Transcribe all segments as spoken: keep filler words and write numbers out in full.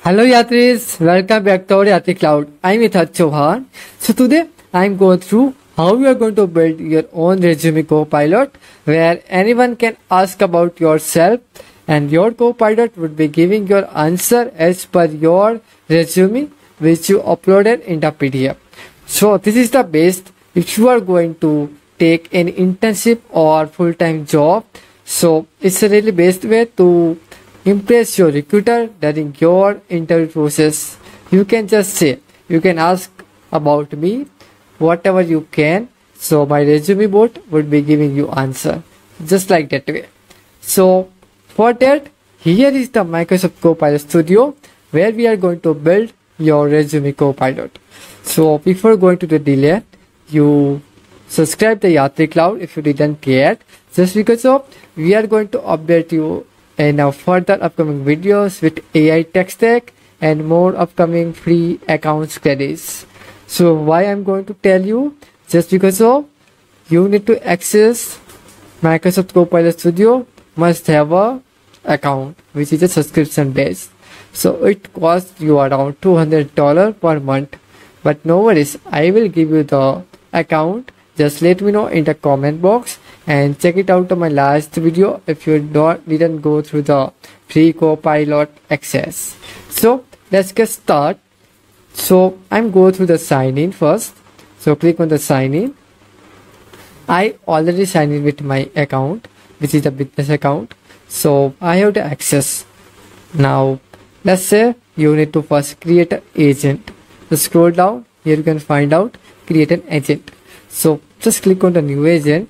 Hello Yatris, welcome back to our Yatri Cloud. I'm Mithat Chauhan. So today I'm going through how you are going to build your own resume Copilot where anyone can ask about yourself and your Copilot would be giving your answer as per your resume which you uploaded in the P D F. So this is the best if you are going to take an internship or full-time job. So it's a really best way to impress your recruiter during your interview process. You can just say, you can ask about me, whatever you can. So my resume bot would be giving you answer just like that way. So for that, here is the Microsoft Copilot Studio where we are going to build your resume Copilot. So before going to the delay, you subscribe the Yatri Cloud if you didn't yet, just because of we are going to update you and now further upcoming videos with A I tech stack and more upcoming free accounts credits. So why I'm going to tell you, just because of you need to access Microsoft Copilot Studio must have a account which is a subscription based. So it costs you around two hundred dollars per month, but no worries, I will give you the account. Just let me know in the comment box and check it out on my last video if you don't didn't go through the free Copilot access. So let's get started. So I'm going through the sign in first. So click on the sign in. I already signed in with my account, which is the business account. So I have the access. Now let's say you need to first create an agent. So scroll down, here you can find out create an agent. So just click on the new agent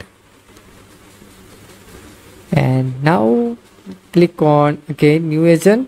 and now click on again new agent.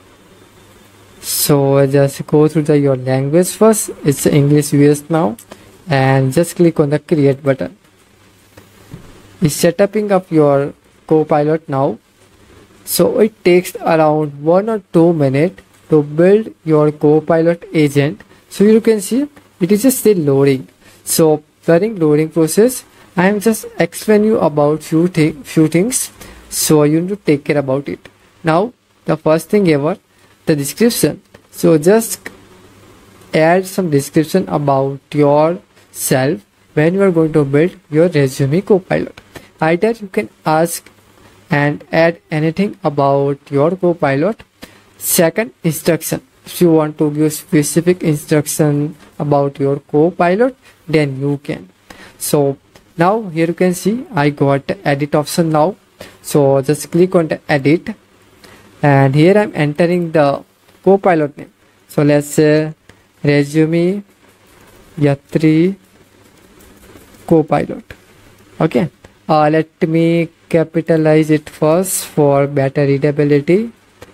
So just go through the your language first, it's English U S now, and just click on the create button. It's setting up your Copilot now. So it takes around one or two minutes to build your Copilot agent. So you can see it is just still loading. So during loading process, I am just explain you about few thing few things. So you need to take care about it. Now the first thing ever, the description. So just add some description about yourself when you are going to build your resume Copilot. Either you can ask and add anything about your Copilot. Second, instruction. If you want to give specific instruction about your Copilot, then you can. So now here you can see I got the edit option now. So just click on the edit and here I'm entering the Copilot name. So let's say resume Yatri Copilot. Okay, uh, let me capitalize it first for better readability.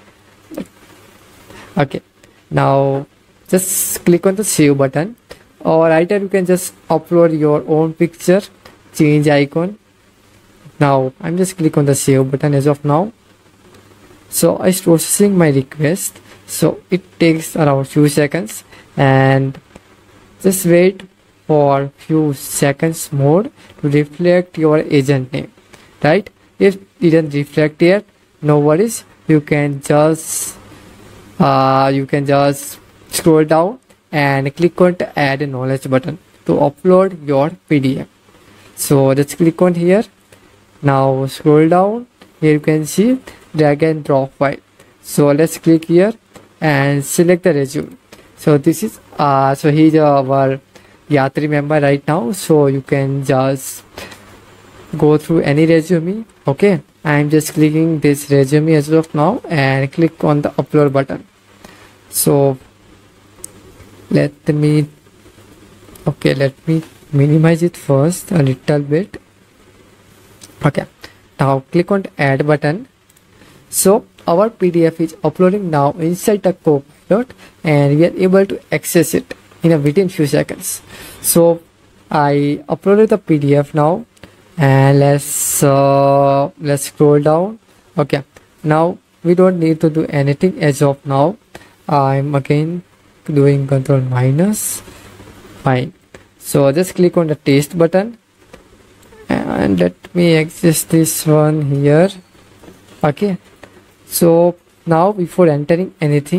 Okay, now just click on the save button, or either you can just upload your own picture, change icon. Now I'm just click on the save button as of now. So I'm processing my request, so it takes around few seconds, and just wait for few seconds more to reflect your agent name, right? If it didn't reflect yet, no worries, you can just uh, you can just scroll down and click on the add knowledge button to upload your P D F. So let's click on here. Now scroll down, here you can see drag and drop file. So let's click here and select the resume. So this is uh so he's our Yatri member right now, so you can just go through any resume. Okay, I'm just clicking this resume as of now and click on the upload button. So let me okay let me minimize it first a little bit. Okay, now click on the add button. So our P D F is uploading now inside the Copilot and we are able to access it in a within few seconds. So I uploaded the P D F now and let's uh, let's scroll down. Okay, now we don't need to do anything as of now. I'm again doing control minus. Fine. So just click on the paste button and let me access this one here. Okay, so now before entering anything,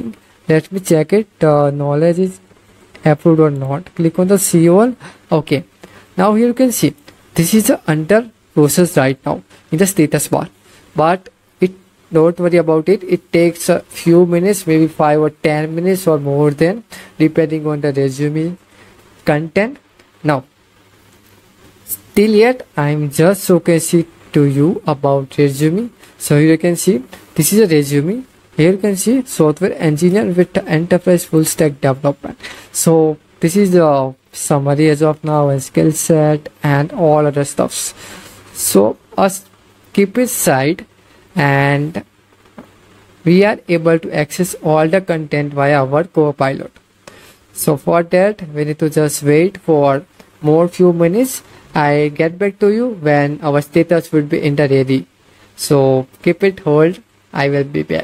let me check it. Uh, knowledge is approved or not. Click on the see all. Okay, now here you can see this is under process right now in the status bar, but it don't worry about it. It takes a few minutes, maybe five or ten minutes or more than, depending on the resume content. Now till yet I'm just showcasing to you about resume. So here you can see this is a resume. Here you can see software engineer with enterprise full stack development. So this is the summary as of now, and skill set and all other stuffs. So us keep it side, and we are able to access all the content via our Copilot. So for that we need to just wait for more few minutes. I get back to you when our status will be in the ready. So keep it hold. I will be back.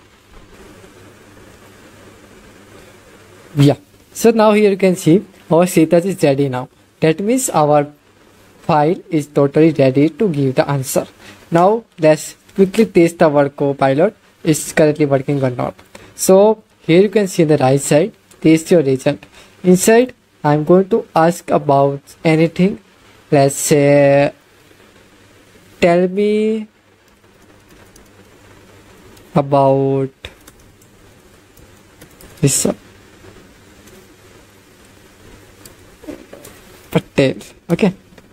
Yeah, so now here you can see our status is ready now. That means our file is totally ready to give the answer. Now let's quickly test our Copilot is currently working or not. So here you can see on the right side, test your agent. Inside I'm going to ask about anything. Let's say tell me about this Patel. Okay,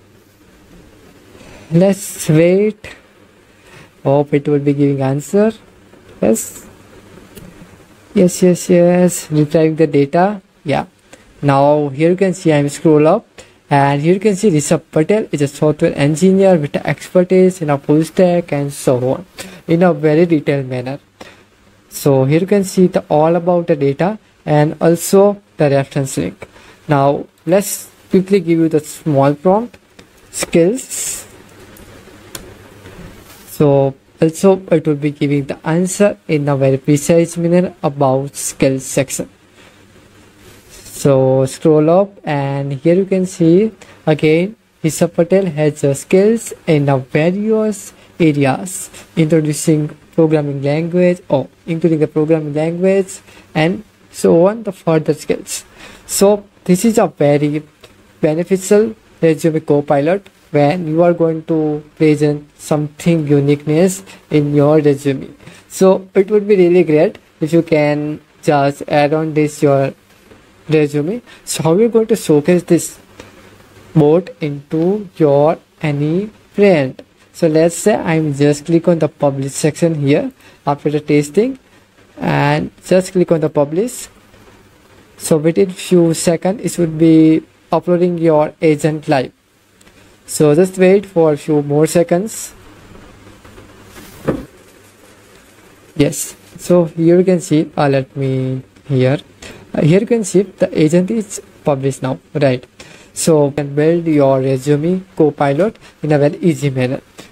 let's wait. Hope it will be giving answer. Yes, yes, yes, yes. Retrieving the data. Yeah. Now here you can see I'm scroll up, and here you can see Resume Patel is a software engineer with expertise in a full stack and so on, in a very detailed manner. So here you can see the all about the data and also the reference link. Now let's quickly give you the small prompt skills. So also it will be giving the answer in a very precise manner about skills section. So scroll up, and here you can see again Resume Patel has uh, skills in uh, various areas, introducing programming language or including the programming language and so on, the further skills. So this is a very beneficial resume Copilot when you are going to present something uniqueness in your resume. So it would be really great if you can just add on this your resume. So how you're going to showcase this bot into your any friend. So let's say I'm just click on the publish section here after the testing, and just click on the publish. So within few seconds it would be uploading your agent live. So just wait for a few more seconds. Yes, so here you can see uh, let me here uh, here you can see the agent is published now, right? So you can build your resume Copilot in a very easy manner.